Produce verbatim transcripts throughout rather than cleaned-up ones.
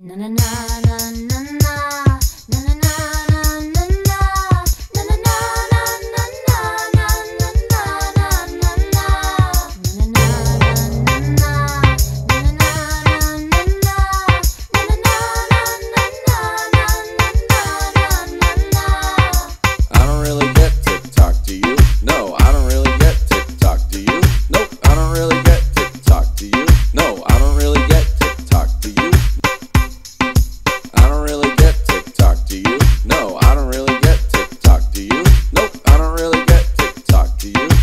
Na na na na na na na na na na na na na na I don't really get TikTok, do you? No, I don't really get TikTok, do you? Nope, I don't really get TikTok, do you? No, I don't really get TikTok, do you? I don't really get TikTok, do you? No, I don't really get TikTok, do you? Nope, I don't really get TikTok, do you?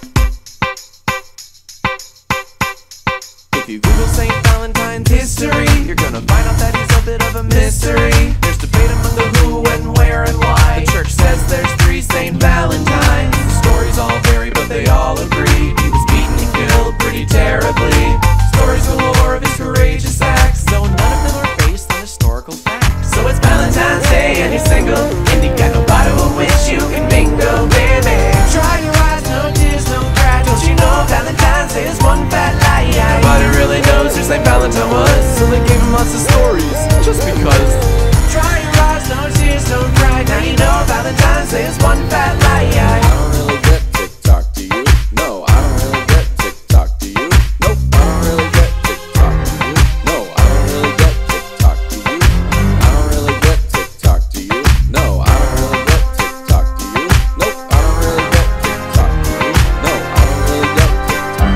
If you Google Saint Valentine's history, you're gonna find out that he's a bit of a mystery. There's debate among the who and where and why. The church says there's three Saint Valentines. The stories all vary, but they all agree he was beaten and killed pretty terribly. Stories galore of his courageous acts, though none of them are based on historical facts. So it's Valentine's Day and he's single, and you got nobody with which you can mingle, baby. Dry your eyes, no tears, no cry. Don't you know Valentine's Day is one fat lie? Nobody really knows who Saint Valentine was, so they gave him lots of stories, just because. Dry your eyes, no tears, don't cry. Now you know Valentine's Day is one fat lie. I don't really get TikTok, do you? No, I don't really get TikTok, do you? Nope, I don't really get TikTok, do you? No, I don't really get TikTok, do you? I don't really get TikTok, do you? No, I don't really get TikTok, do you? Nope, I don't really get TikTok, do you? No, I don't really get TikTok.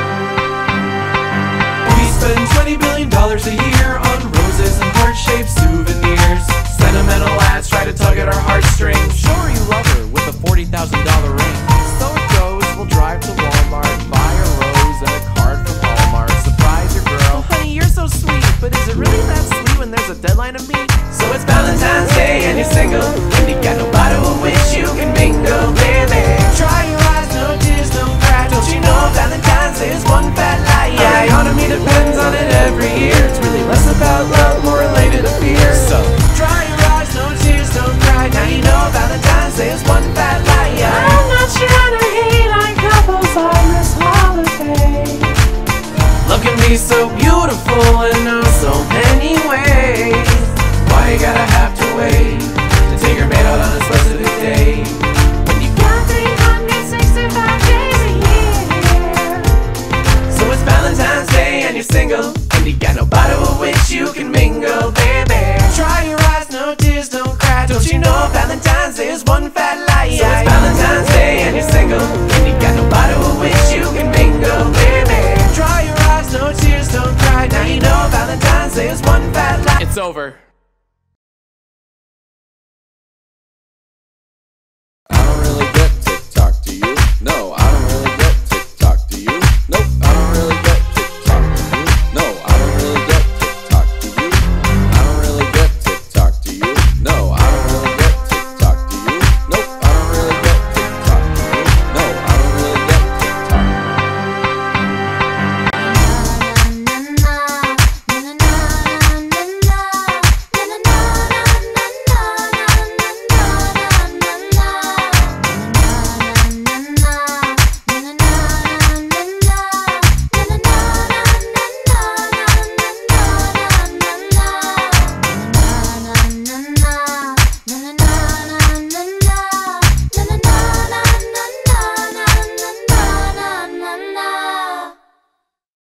We spend twenty billion dollars a year on roses and heart-shaped souvenirs. Sentimental ads try to tug at our heartstrings. Sure, you love her with a forty thousand dollar ring. So it goes, we'll drive to Walmart, buy a rose and a card from Hallmark. Surprise your girl. Oh, honey, you're so sweet, but is it really that sweet when there's a deadline to meet? So it's Valentine's Day and you're single, and you got nobody with which you can mingle, baby. Dry your eyes, no tears, no cry. Don't you know Valentine's Day is one fat lie? Our economy depends on it every year. It's really less about love, more related to fear. So dry your eyes, no tears, don't cry. Now you know Valentine's Day is one fat lie. I'm not trying to hate on couples on this holiday. Love can be so beautiful in oh so many ways. Why you gotta have to wait to take your mate out on a specific day? When you got three hundred sixty-five days a year. So it's Valentine's Day and you're single, and you got nobody with which you can mingle, baby. Dry your eyes, no tears, don't cry. Don't you know Valentine's Day is one fat lie? So it's Valentine's Day and you're single, and you got nobody with which you can mingle, baby. Dry your eyes, no tears, don't cry. Now you know Valentine's Day is one fat lie. It's over. I don't really get TikTok, do you? No, I